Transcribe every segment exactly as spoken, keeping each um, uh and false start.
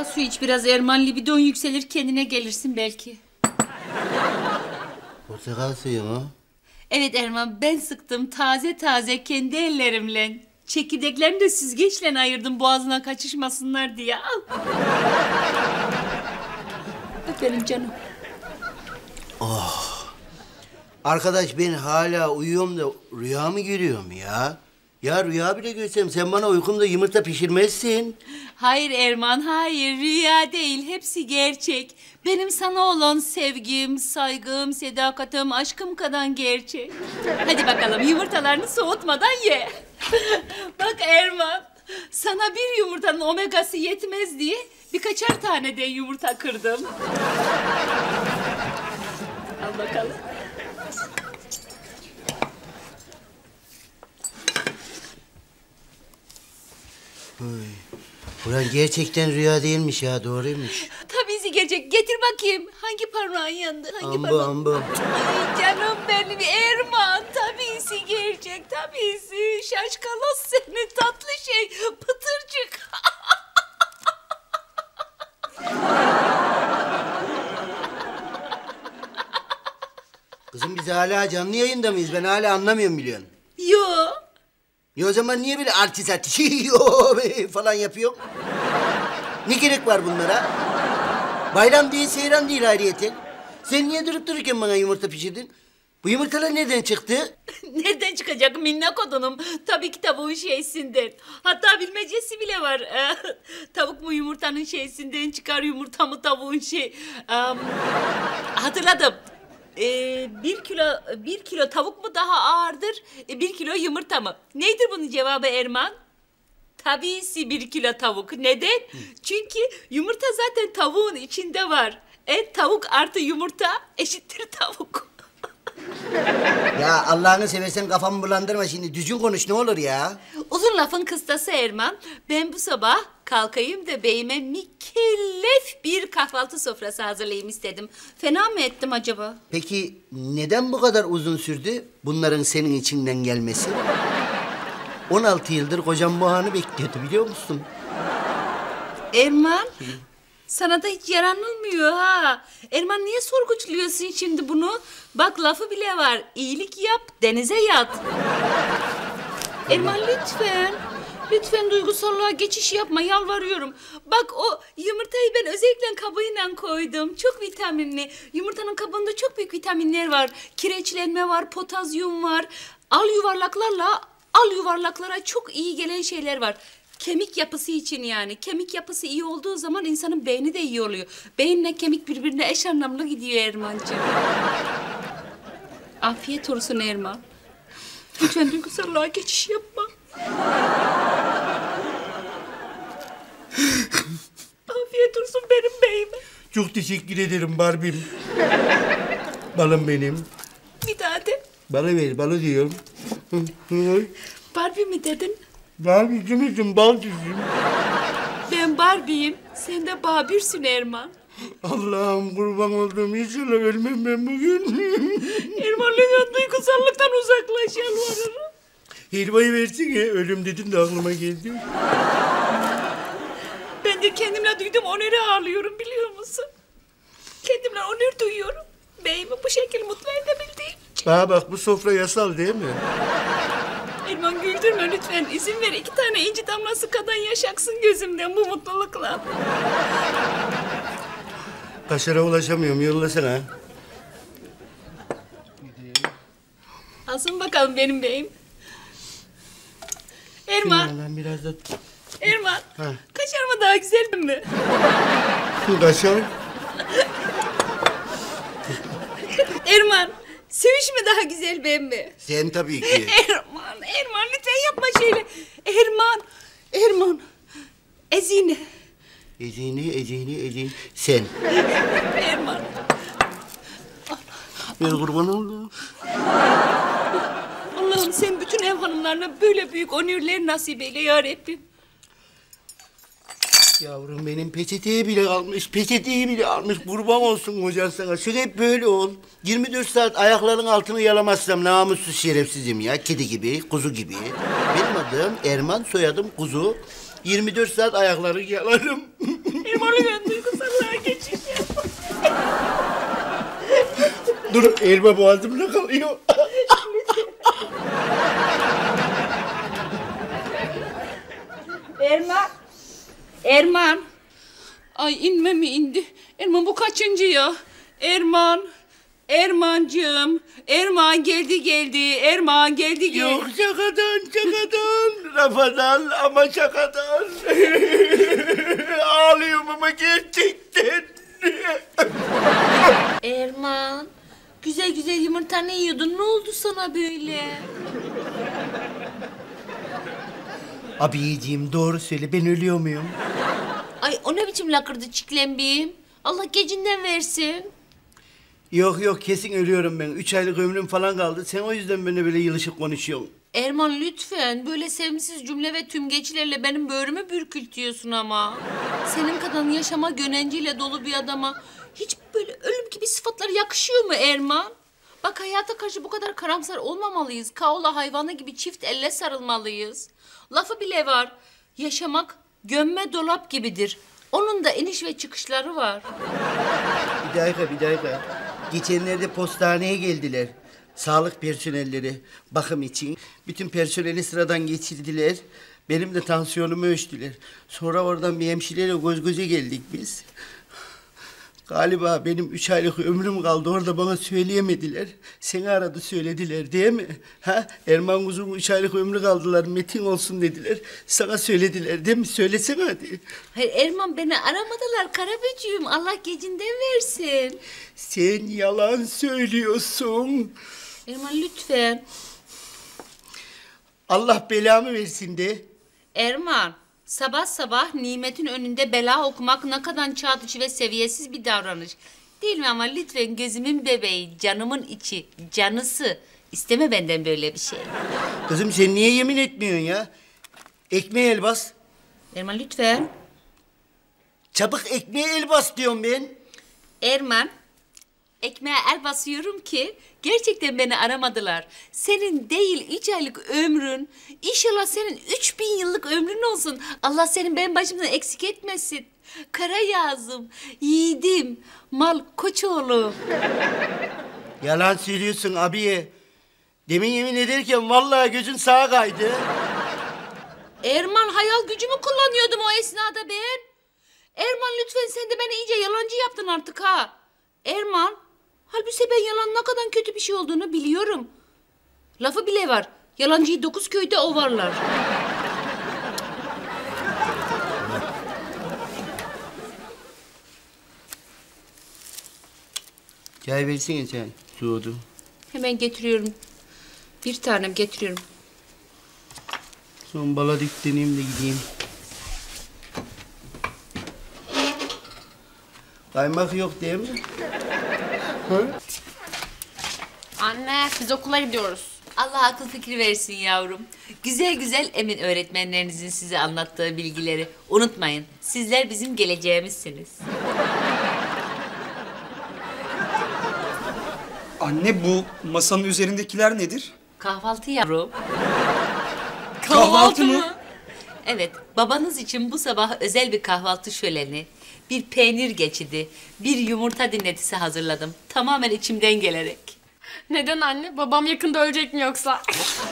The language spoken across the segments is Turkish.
Portakal suyu iç biraz Erman, libidon yükselir, kendine gelirsin belki. Portakal suyu mu? Evet Erman, ben sıktım taze taze kendi ellerimle. Çekirdeklerini de süzgeçle ayırdım boğazına kaçışmasınlar diye. Al. Aferin canım. Oh. Arkadaş ben hala uyuyorum da rüya mı görüyorum ya? Ya rüya bile görsem sen bana uykumda yumurta pişirmezsin. Hayır Erman, hayır. Rüya değil, hepsi gerçek. Benim sana olan sevgim, saygım, sadakatim, aşkım kadar gerçek. Hadi bakalım, yumurtalarını soğutmadan ye. Bak Erman, sana bir yumurtanın omegası yetmez diye birkaçar tane de yumurta kırdım. Al bakalım. Oy. Ulan gerçekten rüya değilmiş ya, doğruymuş. Tabii gerçek. Getir bakayım. Hangi parmağın yandı? Hangi Ambu parmağın? ambu. Ay canım benim Erman. Tabiisi gerçek. Tabiisi. Şaşkalos seni tatlı şey. Pıtırcık. Kızım biz hala canlı yayında mıyız? Ben hala anlamıyorum biliyorsun. Yo. Ya o zaman niye böyle artist artist falan yapıyor? Ne gerek var bunlara? Bayram değil, seyran değil ayrıyeten. Sen niye durup dururken bana yumurta pişirdin? Bu yumurtalar nereden çıktı? Nereden çıkacak minnak odunum? Tabii ki tavuğun şeysinden. Hatta bilmecesi bile var. Ee, tavuk mu yumurtanın şeysinden çıkar, yumurta mı tavuğun şey... Um, hatırladım. Ee, bir kilo bir kilo tavuk mu daha ağırdır, e, bir kilo yumurta mı? Neydir bunun cevabı Erman? Tabiisi bir kilo tavuk. Neden? Hı. Çünkü yumurta zaten tavuğun içinde var. E tavuk artı yumurta eşittir tavuk. Ya Allah'ını seversen kafamı bulandırma şimdi. Düzgün konuş ne olur ya. Uzun lafın kıstası Erman. Ben bu sabah kalkayım da beyime mükellef bir kahvaltı sofrası hazırlayayım istedim. Fena mı ettim acaba? Peki neden bu kadar uzun sürdü bunların senin içinden gelmesi? on altı yıldır kocam bu anı bekliyordu biliyor musun? Erman, sana da hiç yaranılmıyor ha. Erman niye sorguçluyorsun şimdi bunu? Bak lafı bile var. İyilik yap, denize yat. Erman lütfen. Lütfen duygusallığa geçiş yapma, yalvarıyorum. Bak o yumurtayı ben özellikle kabıyla koydum. Çok vitaminli. Yumurtanın kabında çok büyük vitaminler var. Kireçlenme var, potasyum var. Al yuvarlaklarla, al yuvarlaklara çok iyi gelen şeyler var. Kemik yapısı için yani. Kemik yapısı iyi olduğu zaman insanın beyni de iyi oluyor. Beyinle kemik birbirine eş anlamlı gidiyor Erman'cığım. Afiyet olsun Erman. Lütfen duygusallığa geçiş yapma. Afiyet olsun benim beyime. Çok teşekkür ederim Barbie'm. Balım benim. Bir daha de. Balı ver, balı diyorum. Barbie mi dedin? Barbie kimisin, balcısın. Ben Barbie'yim, sen de Babür'sün Erman. Allah'ım kurban olduğum inşallah ölmem ben bugün. Erman lütfen duygusallıktan uzaklaş yalvarırım. Helvayı versene, ölüm dedin de aklıma geldi. Ben de kendimle duydum onuru ağlıyorum biliyor musun? Kendimle onur duyuyorum. Beyimi bu şekilde mutlu edebildiğim için. Bana bak bu sofra yasal değil mi? Erman güldürme lütfen. İzin ver iki tane inci damlası kadar yaşaksın gözümden bu mutlulukla. Kaşara ulaşamıyorum, yollasana. Alsın bakalım benim beyim. Erman. Şunlardan biraz da... Erman. Ha. Kaşar mı daha güzel mi? Kaşar. Erman. Söğüş mü daha güzel ben mi? Sen tabii ki. Erman, Erman lütfen yapma şeyle. Erman, Erman. Ezine. Ezini, ezini, ezini. Sen. Erman. Ben kurban oldum. Allah'ım sen bütün ev hanımlarına böyle büyük onurlar nasip eyle ya Rabbim. Yavrum benim peçeteyi bile almış, peçeteyi bile almış. Kurban olsun kocan sana. Şöyle hep böyle ol. yirmi dört saat ayaklarının altını yalamazsam namussuz şerefsizim ya. Kedi gibi, kuzu gibi. Benim adım Erman, soyadım Kuzu. yirmi dört saat ayakları yalarım. Erman Dur, elma boğazımda kalıyor. Erman. Erman. Ay inme mi indi? Erman bu kaçıncı ya? Erman. Ermancığım. Erman geldi geldi. Erman geldi geldi. Yok şakadan şakadan. Rafadan ama şakadan. Ağlıyorum ama gerçekten. Erman. Güzel güzel yumurta ne yiyordun? Ne oldu sana böyle? Abiciğim doğru söyle, ben ölüyor muyum? Ay o ne biçim lakırdı çiklembiyim? Allah gecinden versin. Yok yok, kesin ölüyorum ben. Üç aylık ömrüm falan kaldı. Sen o yüzden benimle böyle yılışık konuşuyorsun. Erman lütfen böyle sevimsiz cümle ve tümgeçlerle benim böğrümü bürkültüyorsun ama. Senin kadar yaşama gönenciyle dolu bir adama hiç böyle ölüm gibi sıfatlar yakışıyor mu Erman? Bak hayata karşı bu kadar karamsar olmamalıyız. Kaola hayvanı gibi çift elle sarılmalıyız. Lafı bile var. Yaşamak gömme dolap gibidir. Onun da iniş ve çıkışları var. Bir dakika, bir dakika. Geçenlerde postaneye geldiler. Sağlık personelleri bakım için. Bütün personeli sıradan geçirdiler. Benim de tansiyonumu ölçtüler. Sonra oradan bir hemşireyle göz göze geldik biz. Galiba benim üç aylık ömrüm kaldı. Orada bana söyleyemediler. Seni aradı söylediler değil mi? Ha? Erman kuzum üç aylık ömrü kaldılar. Metin olsun dediler. Sana söylediler değil mi? Söylesene hadi. Hayır Erman beni aramadılar Karaböcüğüm. Allah gecinden versin. Sen yalan söylüyorsun. Erman lütfen. Allah belamı versin de. Erman, sabah sabah nimetin önünde bela okumak ne kadar çağ dışı ve seviyesiz bir davranış. Değil mi ama lütfen gözümün bebeği, canımın içi, canısı. İsteme benden böyle bir şey. Kızım sen niye yemin etmiyorsun ya? Ekmeğe el bas. Erman lütfen. Çabuk ekmeğe el bas diyorum ben. Erman, ekmeğe el basıyorum ki gerçekten beni aramadılar. Senin değil üç aylık ömrün, inşallah senin üç bin yıllık ömrün olsun. Allah senin benim başımdan eksik etmesin. Kara yazım, yiğidim, mal koçoğlu. Yalan söylüyorsun abiye. Demin yemin ederken vallahi gözün sağa kaydı. Erman hayal gücümü kullanıyordum o esnada ben. Erman lütfen sen de beni iyice yalancı yaptın artık ha. Erman, halbuki ben yalan ne kadar kötü bir şey olduğunu biliyorum. Lafı bile var. Yalancıyı dokuz köyde ovarlar. Çay versene çay. Soğudu. Hemen getiriyorum. Bir tanem getiriyorum. Son bala dikleneyim de gideyim. Kaymak yok değil mi? Hı? Anne, biz okula gidiyoruz. Allah akıl fikir versin yavrum. Güzel güzel emin öğretmenlerinizin size anlattığı bilgileri unutmayın. Sizler bizim geleceğimizsiniz. Anne bu masanın üzerindekiler nedir? Kahvaltı yavrum. Kahvaltı mı? Evet, babanız için bu sabah özel bir kahvaltı şöleni, bir peynir geçidi, bir yumurta dinletisi hazırladım. Tamamen içimden gelerek. Neden anne? Babam yakında ölecek mi yoksa?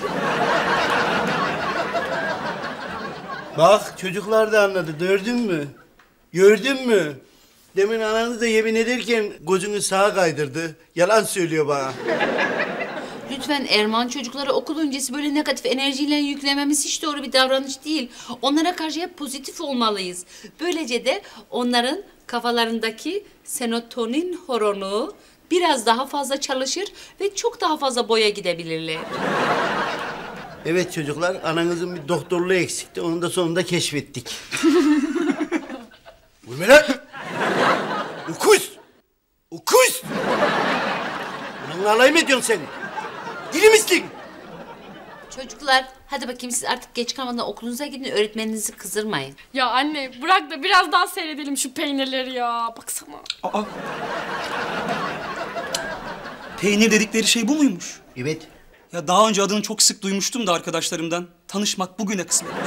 Bak çocuklar da anladı. Gördün mü? Gördün mü? Demin ananız da yemin ederken gözünü sağa kaydırdı. Yalan söylüyor bana. Lütfen Erman çocuklara okul öncesi böyle negatif enerjiyle yüklememiz hiç doğru bir davranış değil. Onlara karşı hep pozitif olmalıyız. Böylece de onların kafalarındaki serotonin horonu biraz daha fazla çalışır ve çok daha fazla boya gidebilirler. Evet çocuklar, ananızın bir doktorluğu eksikti. Onu da sonunda keşfettik. Vurma lan! Ukuz! Ukuz! Ananla alay mı ediyorsun sen? Deli misin? Çocuklar hadi bakayım siz artık geç kalmadan okulunuza gidin, öğretmeninizi kızdırmayın. Ya anne, bırak da biraz daha seyredelim şu peynirleri ya. Baksana. Aa. Peynir dedikleri şey bu muymuş? Evet. Ya daha önce adını çok sık duymuştum da arkadaşlarımdan. Tanışmak bugüne kısmetmiş.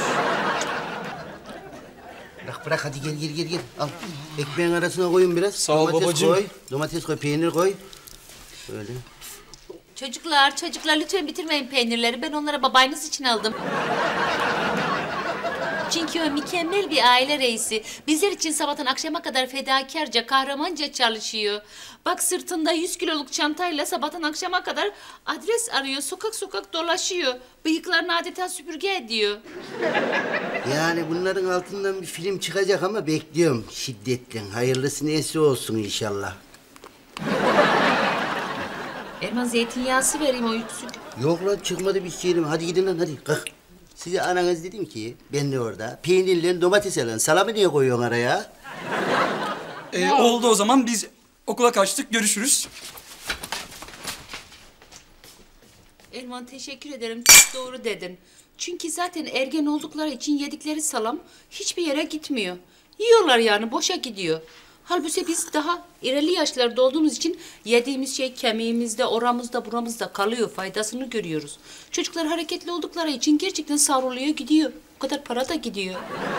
Bırak bırak hadi gel gel gel gel. Al. Ekmeğin arasına koyun biraz. Sağ ol Domates babacığım. koy. Domates koy, peynir koy. Böyle. Çocuklar, çocuklar lütfen bitirmeyin peynirleri. Ben onlara babanız için aldım. Çünkü o mükemmel bir aile reisi. Bizler için sabahtan akşama kadar fedakarca, kahramanca çalışıyor. Bak sırtında yüz kiloluk çantayla sabahtan akşama kadar adres arıyor, sokak sokak dolaşıyor. Bıyıklarını adeta süpürge ediyor. Yani bunların altından bir film çıkacak ama bekliyorum şiddetle. Hayırlısı neyse olsun inşallah. Erman zeytinyağısı vereyim o yüksük. Yok lan çıkmadı bir şeyim. Hadi gidin lan hadi kalk. Size ananız dedim ki ben de orada peynirle domates alın. Salamı niye koyuyorsun araya? Ee, oldu o zaman biz okula kaçtık. Görüşürüz. Erman teşekkür ederim. Çok doğru dedin. Çünkü zaten ergen oldukları için yedikleri salam hiçbir yere gitmiyor. Yiyorlar yani boşa gidiyor. Halbuki biz daha ileri yaşlarda olduğumuz için yediğimiz şey kemiğimizde, oramızda, buramızda kalıyor. Faydasını görüyoruz. Çocuklar hareketli oldukları için gerçekten savruluyor gidiyor. O kadar para da gidiyor.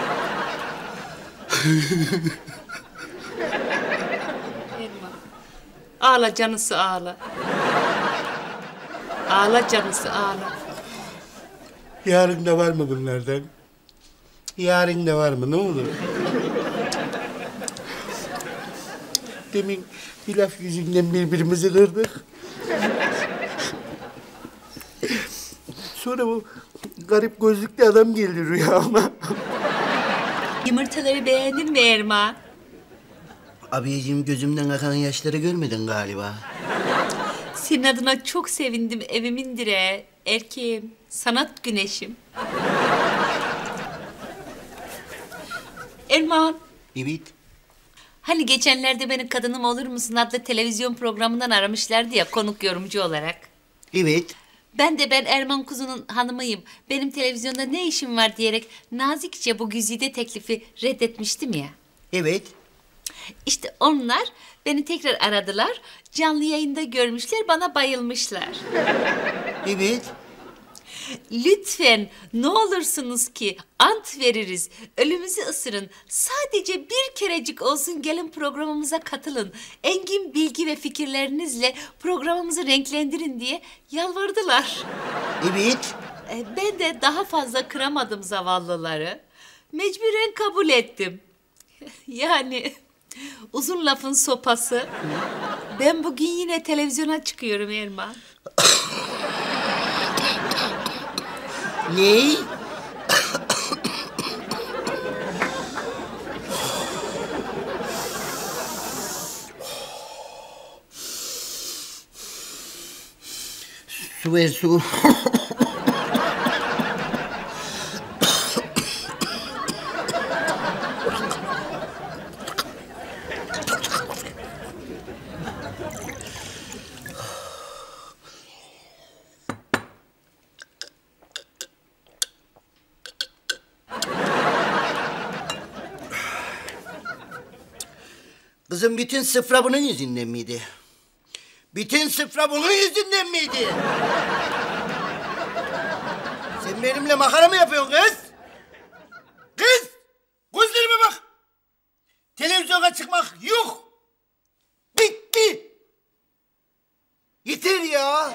Erman. Ağla canısı ağla. Ağla canısı ağla. Yarın da var mı bunlardan? Yarın da var mı ne olur? Demin bir laf yüzünden birbirimizi kırdık. Sonra bu garip gözlüklü adam geldi rüyama. Yumurtaları beğendin mi Erman? Abiciğim gözümden akan yaşları görmedin galiba. Senin adına çok sevindim evimin direği. Erkeğim, sanat güneşim. Erman, Evet. hani geçenlerde beni Kadınım Olur Musun adlı televizyon programından aramışlardı ya konuk yorumcu olarak. Evet. Ben de ben Erman Kuzu'nun hanımıyım. Benim televizyonda ne işim var diyerek nazikçe bu güzide teklifi reddetmiştim ya. Evet. İşte onlar beni tekrar aradılar. Canlı yayında görmüşler, bana bayılmışlar. Evet. Lütfen ne olursunuz ki ant veririz, ölümüzü ısırın. Sadece bir kerecik olsun gelin programımıza katılın. Engin bilgi ve fikirlerinizle programımızı renklendirin diye yalvardılar. Evet. E, Ben de daha fazla kıramadım zavallıları. Mecburen kabul ettim. Yani uzun lafın sopası. Ben bugün yine televizyona çıkıyorum Erman. Ne? Su ver su. Kızım bütün sıfra bunun yüzünden miydi? Bütün sıfra bunun yüzünden miydi? Sen benimle makara mı yapıyorsun kız? Kız! Gözlerime bak! Televizyona çıkmak yok! Bitti! Yeter ya!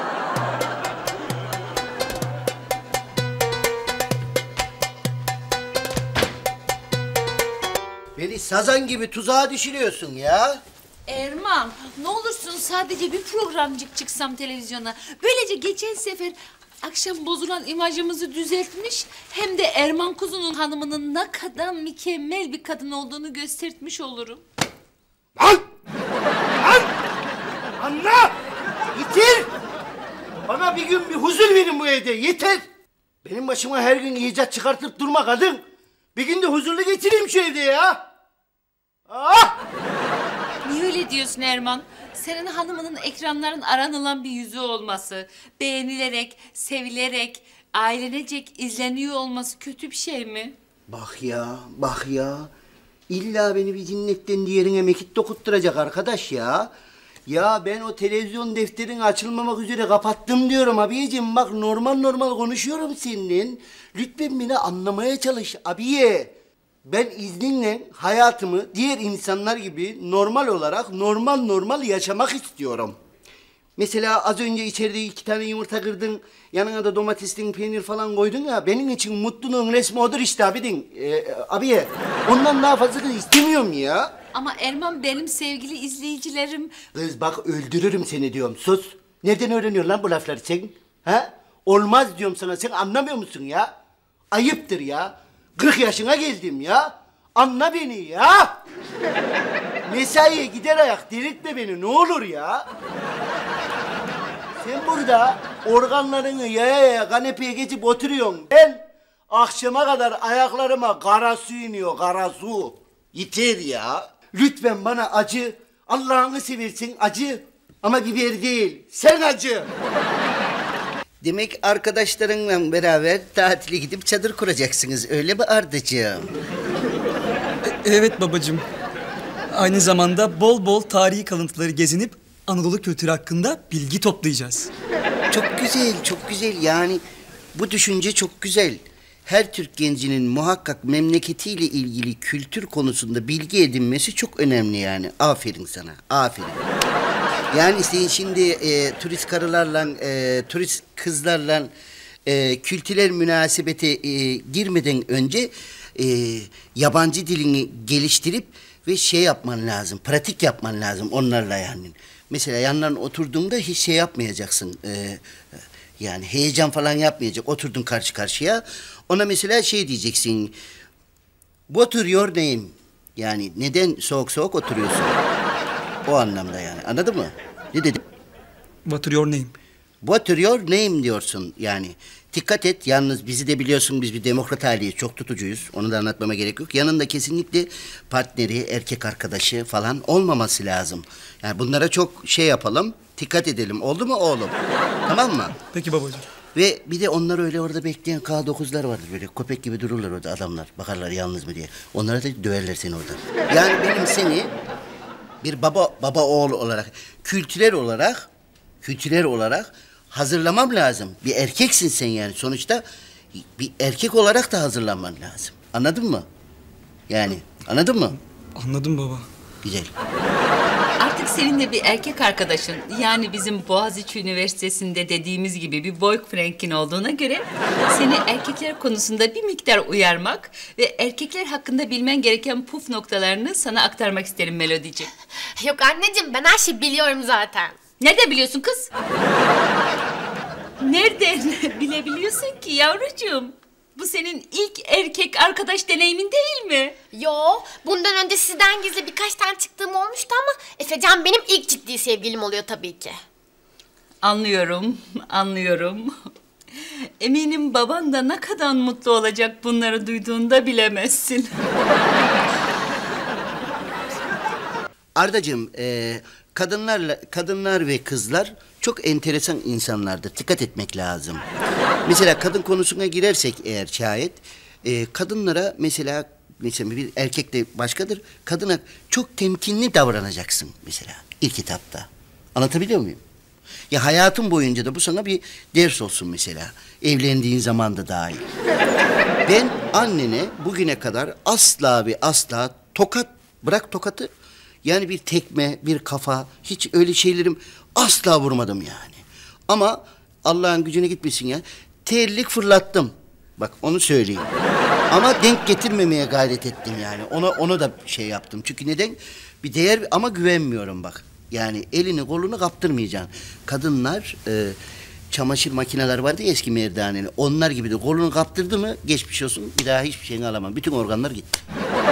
Beni sazan gibi tuzağa düşürüyorsun ya. Erman, ne olursun sadece bir programcık çıksam televizyona. Böylece geçen sefer akşam bozulan imajımızı düzeltmiş... ...hem de Erman Kuzu'nun hanımının ne kadar mükemmel bir kadın olduğunu göstermiş olurum. Lan! Lan! Anla! Yeter! Bana bir gün bir huzur verin bu evde, yeter! Benim başıma her gün icat çıkartıp durma kadın. Bir gün de huzurlu geçireyim şu evde ya. Ah! Niye öyle diyorsun Erman? Senin hanımının ekranların aranılan bir yüzü olması, beğenilerek, sevilerek, ailenecek izleniyor olması kötü bir şey mi? Bak ya, bak ya. İlla beni bir cinnetten diğerine mekik dokutturacak arkadaş ya. Ya ben o televizyon defterini açılmamak üzere kapattım diyorum abiyeciğim. Bak normal normal konuşuyorum seninle. Lütfen beni anlamaya çalış abiye. Ben izninle hayatımı diğer insanlar gibi normal olarak normal normal yaşamak istiyorum. Mesela az önce içeride iki tane yumurta kırdın, yanına da domatesli peynir falan koydun ya, benim için mutluluğun resmi odur işte abidin. Ee, abiye, ondan daha fazlasını istemiyorum ya. Ama Erman benim sevgili izleyicilerim. Kız bak öldürürüm seni diyorum, sus. Nereden öğreniyorsun lan bu lafları sen? Ha? Olmaz diyorum sana, sen anlamıyor musun ya? Ayıptır ya. kırk yaşına geldim ya. Anla beni ya. Mesaiye gider ayak delirtme beni ne olur ya. Sen burada organlarını yaya yaya kanepeye geçip oturuyorsun. Ben akşama kadar ayaklarıma kara su iniyor, kara su. Yeter ya. Lütfen bana acı. Allah'ını seversin acı. Ama biber değil, sen acı. Demek arkadaşlarınla beraber tatile gidip çadır kuracaksınız, öyle mi Ardacığım? Evet babacığım. Aynı zamanda bol bol tarihi kalıntıları gezinip Anadolu kültürü hakkında bilgi toplayacağız. Çok güzel, çok güzel. Yani bu düşünce çok güzel. Her Türk gencinin muhakkak memleketiyle ilgili kültür konusunda bilgi edinmesi çok önemli yani. Aferin sana, aferin. Yani sen şimdi e, turist karılarla, e, turist kızlarla e, kültürel münasebete e, girmeden önce e, yabancı dilini geliştirip ve şey yapman lazım, pratik yapman lazım onlarla yani. Mesela yanlarına oturduğunda hiç şey yapmayacaksın, e, yani heyecan falan yapmayacak. Oturdun karşı karşıya, ona mesela şey diyeceksin, what are your name? Yani neden soğuk soğuk oturuyorsun? O anlamda yani, anladın mı? Ne dedim? What are your name? What are your name diyorsun yani. Dikkat et, yalnız bizi de biliyorsun, biz bir demokrat aileyiz, çok tutucuyuz. Onu da anlatmama gerek yok. Yanında kesinlikle partneri, erkek arkadaşı falan olmaması lazım. Yani bunlara çok şey yapalım, dikkat edelim. Oldu mu oğlum? Tamam mı? Peki babacığım. Ve bir de onlar öyle orada bekleyen K dokuzlar vardır, böyle köpek gibi dururlar orada adamlar. Bakarlar yalnız mı diye. Onlara da döverler seni orada. Yani benim seni bir baba baba oğul olarak, kültürel olarak, kültürel olarak hazırlamam lazım. Bir erkeksin sen yani. Sonuçta bir erkek olarak da hazırlanman lazım. Anladın mı? Yani anladın mı? Anladım baba. Güzel. Artık seninle bir erkek arkadaşın, yani bizim Boğaziçi Üniversitesi'nde dediğimiz gibi bir boyfriend'in olduğuna göre seni erkekler konusunda bir miktar uyarmak ve erkekler hakkında bilmen gereken puf noktalarını sana aktarmak isterim Melodiciğim. Yok anneciğim, ben her şeyi biliyorum zaten. Nereden biliyorsun kız? Nereden bilebiliyorsun ki yavrucuğum? Bu senin ilk erkek arkadaş deneyimin değil mi? Yo, bundan önce sizden gizli birkaç tane çıktığım olmuştu ama Efecan benim ilk ciddi sevgilim oluyor tabii ki. Anlıyorum, anlıyorum. Eminim baban da ne kadar mutlu olacak bunları duyduğunda bilemezsin. Ardacığım, e, kadınlarla kadınlar ve kızlar çok enteresan insanlardır. Dikkat etmek lazım. Mesela kadın konusuna girersek eğer şayet, e, kadınlara mesela mesela bir erkek de başkadır. Kadına çok temkinli davranacaksın mesela ilk etapta. Anlatabiliyor muyum? Ya hayatın boyunca da bu sana bir ders olsun mesela. Evlendiğin zaman da dahil. Ben annene bugüne kadar asla ve asla tokat, bırak tokatı, yani bir tekme, bir kafa, hiç öyle şeylerim asla vurmadım yani. Ama Allah'ın gücüne gitmesin ya, terlik fırlattım. Bak onu söyleyeyim. Ama denk getirmemeye gayret ettim yani. Ona ona da şey yaptım. Çünkü neden? Bir değer, ama güvenmiyorum bak. Yani elini kolunu kaptırmayacaksın. Kadınlar e, çamaşır makineler vardı ya eski merdaneli. Onlar gibi de kolunu kaptırdı mı geçmiş olsun, bir daha hiçbir şeyini alamam. Bütün organlar gitti.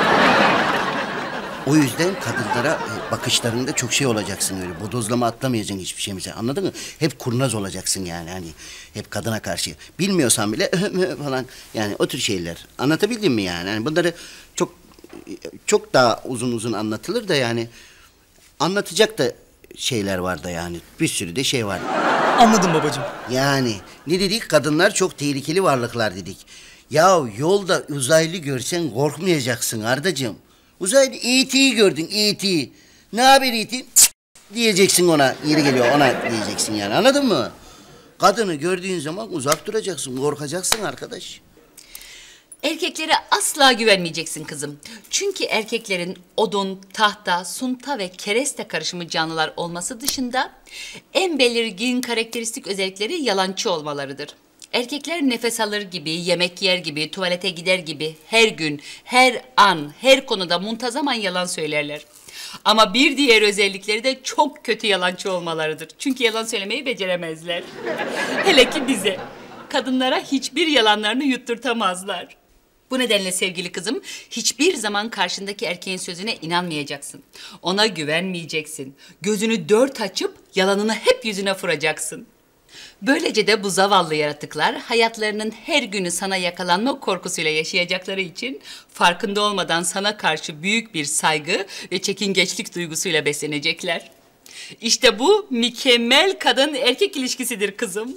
O yüzden kadınlara bakışlarında çok şey olacaksın öyle. Bodozlama atlamayacaksın hiçbir şeyimize. Anladın mı? Hep kurnaz olacaksın yani hani. Hep kadına karşı. Bilmiyorsan bile falan yani o tür şeyler. Anlatabildim mi yani? Yani bunları çok çok daha uzun uzun anlatılır da yani anlatacak da şeyler var da yani. Bir sürü de şey var. Anladım babacığım. Yani ne dedik? Kadınlar çok tehlikeli varlıklar dedik. Ya yolda uzaylı görsen korkmayacaksın Ardacığım. Uzaylı E T'yi gördün, E T'yi. Ne haber E T? Diyeceksin ona, yeri geliyor ona diyeceksin yani, anladın mı? Kadını gördüğün zaman uzak duracaksın, korkacaksın arkadaş. Erkeklere asla güvenmeyeceksin kızım. Çünkü erkeklerin odun, tahta, sunta ve kereste karışımı canlılar olması dışında en belirgin karakteristik özellikleri yalancı olmalarıdır. Erkekler nefes alır gibi, yemek yer gibi, tuvalete gider gibi her gün, her an, her konuda muntazaman yalan söylerler. Ama bir diğer özellikleri de çok kötü yalancı olmalarıdır. Çünkü yalan söylemeyi beceremezler. Hele ki bize. Kadınlara hiçbir yalanlarını yutturtamazlar. Bu nedenle sevgili kızım, hiçbir zaman karşındaki erkeğin sözüne inanmayacaksın. Ona güvenmeyeceksin. Gözünü dört açıp yalanını hep yüzüne vuracaksın. Böylece de bu zavallı yaratıklar hayatlarının her günü sana yakalanma korkusuyla yaşayacakları için farkında olmadan sana karşı büyük bir saygı ve çekingeçlik duygusuyla beslenecekler. İşte bu mükemmel kadın erkek ilişkisidir kızım.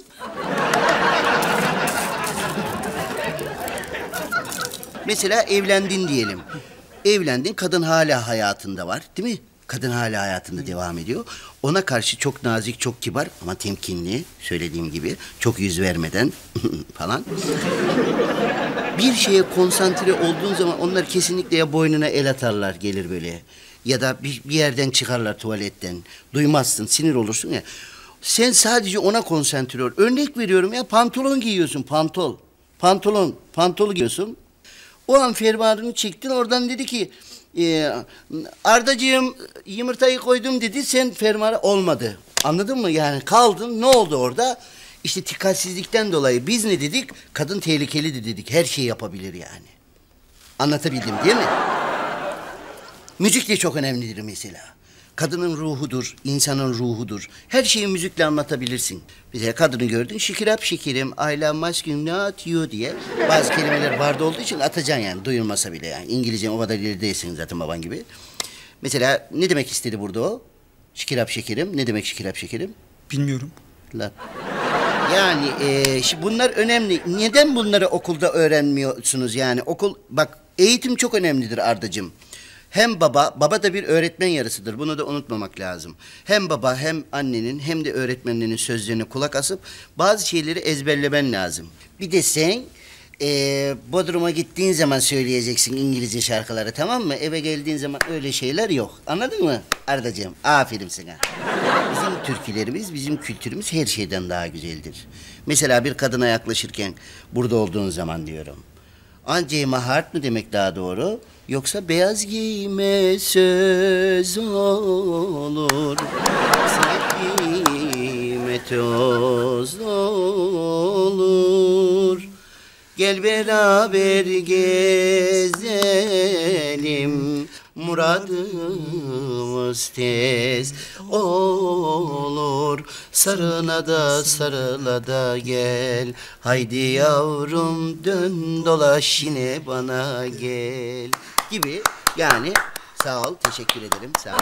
Mesela evlendin diyelim. Evlendin, kadın hala hayatında var, değil mi? Kadın hala hayatında devam ediyor. Ona karşı çok nazik, çok kibar ama temkinli, söylediğim gibi. Çok yüz vermeden falan. Bir şeye konsantre olduğun zaman onlar kesinlikle ya boynuna el atarlar, gelir böyle. Ya da bir, bir yerden çıkarlar tuvaletten. Duymazsın, sinir olursun ya. Sen sadece ona konsantre ol. Örnek veriyorum ya, pantolon giyiyorsun, pantol. Pantolon, pantol giyiyorsun. O an fermuarını çektin, oradan dedi ki... Ee, Ardacığım yumurtayı koydum dedi, sen fermuara olmadı. Anladın mı? Yani kaldın, ne oldu orada? İşte dikkatsizlikten dolayı biz ne dedik? Kadın tehlikeli dedik, her şeyi yapabilir yani. Anlatabildim değil mi? Müzik de çok önemlidir mesela. Kadının ruhudur, insanın ruhudur. Her şeyi müzikle anlatabilirsin. Mesela kadını gördün, şikirap şekerim, I love masculine diye. Bazı kelimeler barda olduğu için atacaksın yani, duyulmasa bile yani. İngilizce o kadar ileri değilsin zaten baban gibi. Mesela ne demek istedi burada o? Şikirap şekerim, ne demek şikirap şekerim? Bilmiyorum. La. Yani e, şimdi bunlar önemli. Neden bunları okulda öğrenmiyorsunuz yani? Okul, bak eğitim çok önemlidir Ardacığım. Hem baba, baba da bir öğretmen yarısıdır. Bunu da unutmamak lazım. Hem baba hem annenin hem de öğretmenlerin sözlerine kulak asıp bazı şeyleri ezberlemen lazım. Bir de sen e, Bodrum'a gittiğin zaman söyleyeceksin İngilizce şarkıları, tamam mı? Eve geldiğin zaman öyle şeyler yok. Anladın mı Ardacığım? Aferin sana. Bizim türkülerimiz, bizim kültürümüz her şeyden daha güzeldir. Mesela bir kadına yaklaşırken burada olduğun zaman diyorum. Anceyma hart mı demek daha doğru? Yoksa beyaz giyme söz olur, sevgime toz olur. Gel beraber gezelim, muradımız tez olur. Sarına da sarıla da gel, haydi yavrum dön dolaş yine bana gel gibi. Yani sağ ol, teşekkür ederim, sağ ol.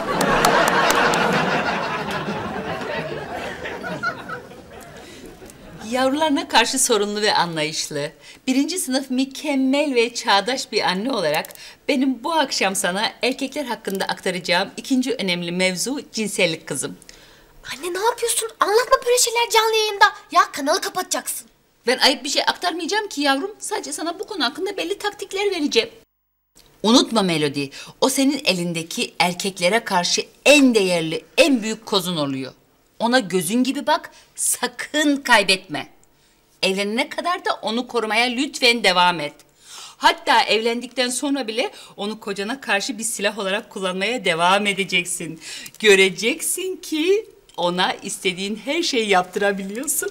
Yavrularına karşı sorumlu ve anlayışlı, birinci sınıf mükemmel ve çağdaş bir anne olarak benim bu akşam sana erkekler hakkında aktaracağım ikinci önemli mevzu cinsellik kızım. Anne ne yapıyorsun? Anlatma böyle şeyler canlı yayında. Ya kanalı kapatacaksın. Ben ayıp bir şey aktarmayacağım ki yavrum. Sadece sana bu konu hakkında belli taktikler vereceğim. Unutma Melody, o senin elindeki erkeklere karşı en değerli, en büyük kozun oluyor. Ona gözün gibi bak, sakın kaybetme. Evlenene kadar da onu korumaya lütfen devam et. Hatta evlendikten sonra bile onu kocana karşı bir silah olarak kullanmaya devam edeceksin. Göreceksin ki ona istediğin her şeyi yaptırabiliyorsun.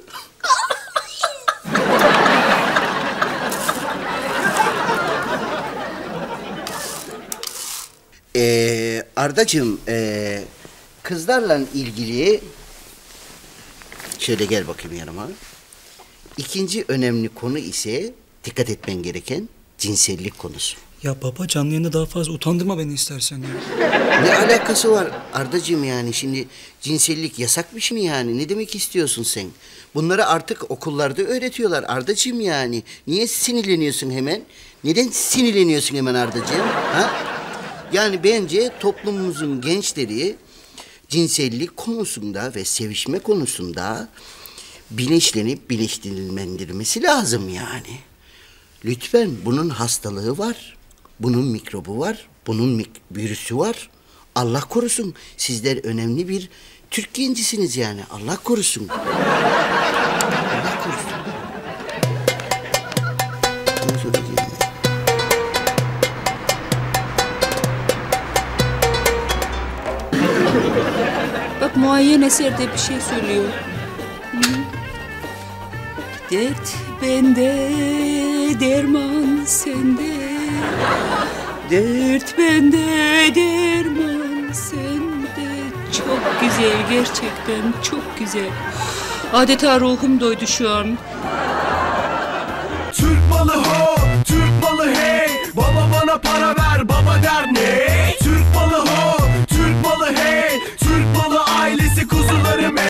Ee, Ardacığım, ee, kızlarla ilgili... Şöyle gel bakayım yanıma. İkinci önemli konu ise dikkat etmen gereken cinsellik konusu. Ya baba, canlı yayında daha fazla utandırma beni istersen ya. Ne alakası var Ardacığım yani? Şimdi cinsellik yasakmış mı yani? Ne demek istiyorsun sen? Bunları artık okullarda öğretiyorlar Ardacığım yani. Niye sinirleniyorsun hemen? Neden sinirleniyorsun hemen Ardacığım? Ha? Yani bence toplumumuzun gençleri cinsellik konusunda ve sevişme konusunda bilinçlenip bilinçlenilmendirmesi lazım yani. Lütfen, bunun hastalığı var. Bunun mikrobu var. Bunun mik- virüsü var. Allah korusun. Sizler önemli bir Türk gencisiniz yani. Allah korusun. Allah korusun. Ne söyleyeceğim ya? Bak muayyen eserde bir şey söylüyor. Hı. Dert bende, derman sende. Dert bende, derman sende. Çok güzel, gerçekten çok güzel. Adeta ruhum doydu şu an. Türk malı ho, Türk malı hey. Baba bana para ver, baba der ne?